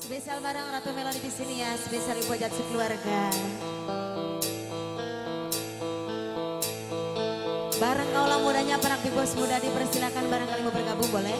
Spesial bareng Ratu Melody di sini ya, spesial ibu hajat sekeluarga. Bareng kaulah mudanya para big boss muda dipersilakan barangkali mau bergabung boleh.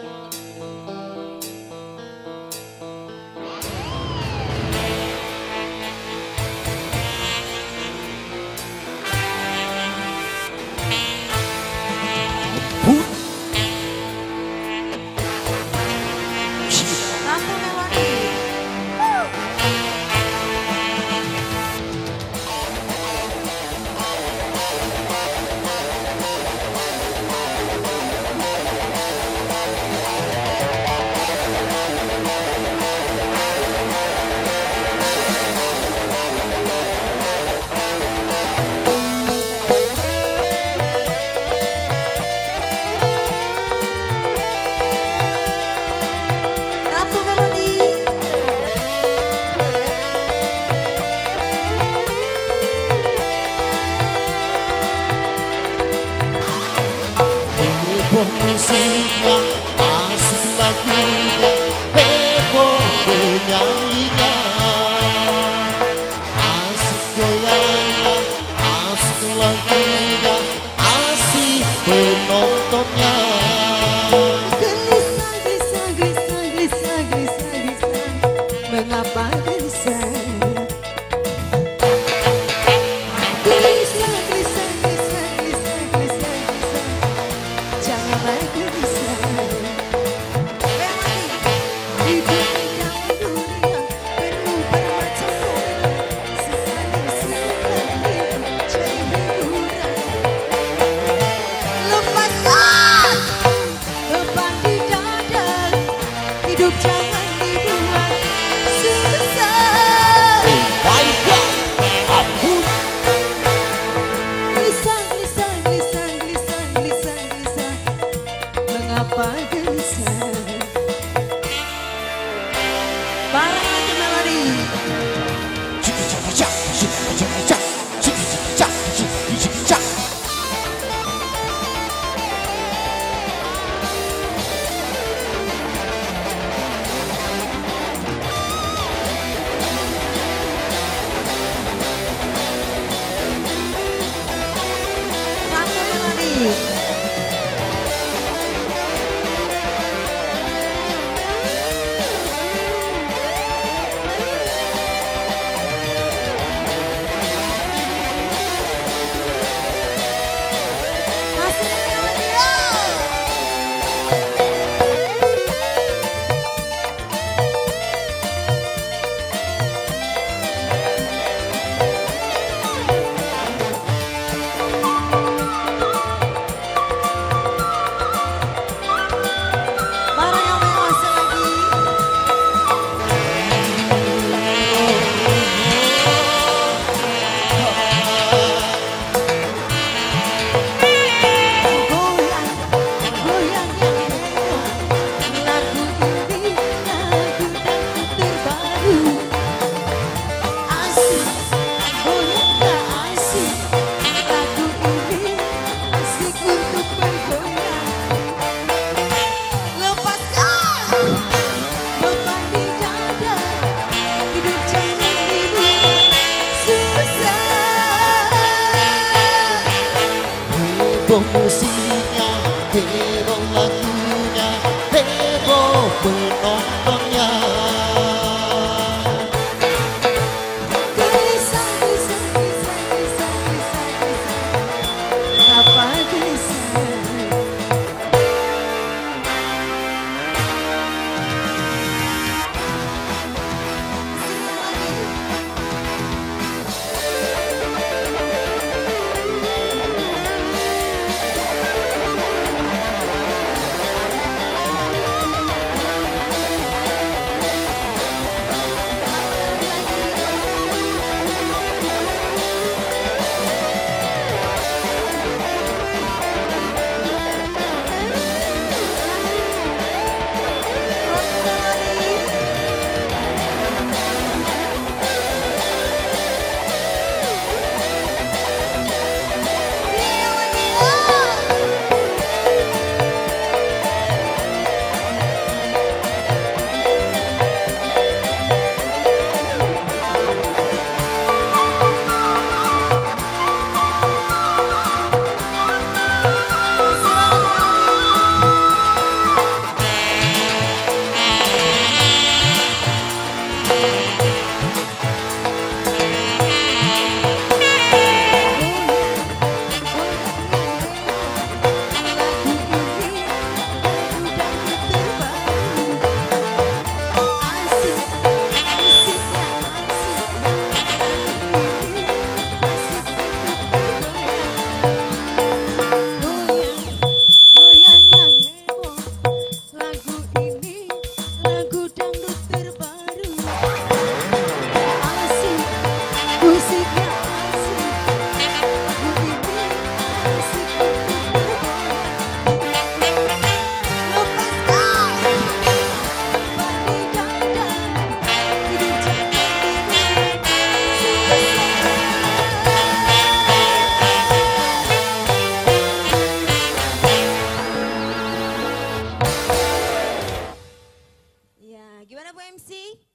Musiknya asik lagunya, heboh penyanyinya, asik goyangnya, asik lagunya, asik penontonnya. Gelisah, gelisah, gelisah, gelisah, gelisah, gelisah. Mengapa gelisah? Gelisah, gelisah, gelisah, gelisah, gelisah, gelisah. Janganlah gelisah. Hidup yang dunia penuh bermacam-macam. Sesaling jadi hiburan. Lepaskan beban di dada. Hidup jangan dibuat susah. Baiklah, ampun. Gelisah, gelisah, gelisah, gelisah, gelisah, gelisah. Mengapa gelisah? Barang Ratu Melody. Cik-cik-cak, cik-cik-cak, cik-cik-cak, cik-cik-cak. Ratu Melody. Barang yang mewah selagi. Goyang, goyang yang heboh. Lagu ini lagu dangdut terbaru. Asik, goyang gak asik. Lagu ini asik untuk bergoyang. Lepaskan beban di dada. Hidup jangan dibuat susah. Heboh musiknya, heboh lagunya, heboh penontonnya. Gelisah, gelisah, gelisah, gelisah, gelisah, gelisah. Mengapa gelisah? Gimana Bu MC?